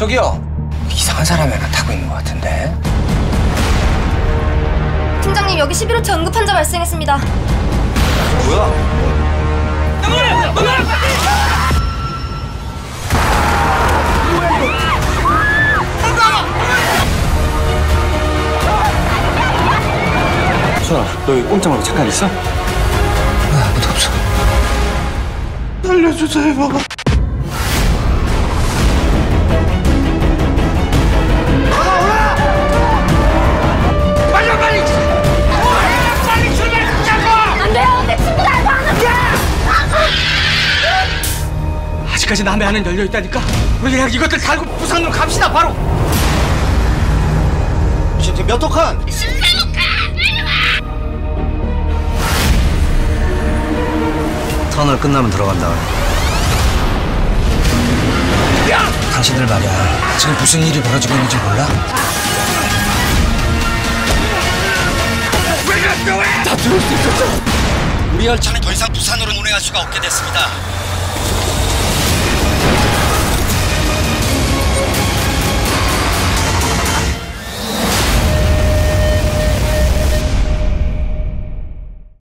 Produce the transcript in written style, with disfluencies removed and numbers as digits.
저기요. 이상한 사람이 하나 타고 있는 것 같은데. 팀장님, 여기 11호차 응급 환자 발생했습니다. 뭐야? 수아, 너 여기 꼼짝 말고 잠깐 있어? 아무도 없어. 알려주자, 해봐봐. 빨리 출발하자고! 안 돼요! 내 친구가 알고 안 할게! 아직까지 남의 안은 열려있다니까? 우리 그냥 이것들 달고 부산으로 갑시다, 바로! 지금 몇 호칸? 터널 끝나면 들어간다. 야! 당신들 말이야. 지금 무슨 일이 벌어지고 있는지 몰라? 다 들을 수 있었죠? 우리 열차는 더 이상 부산으로 운행할 수가 없게 됐습니다.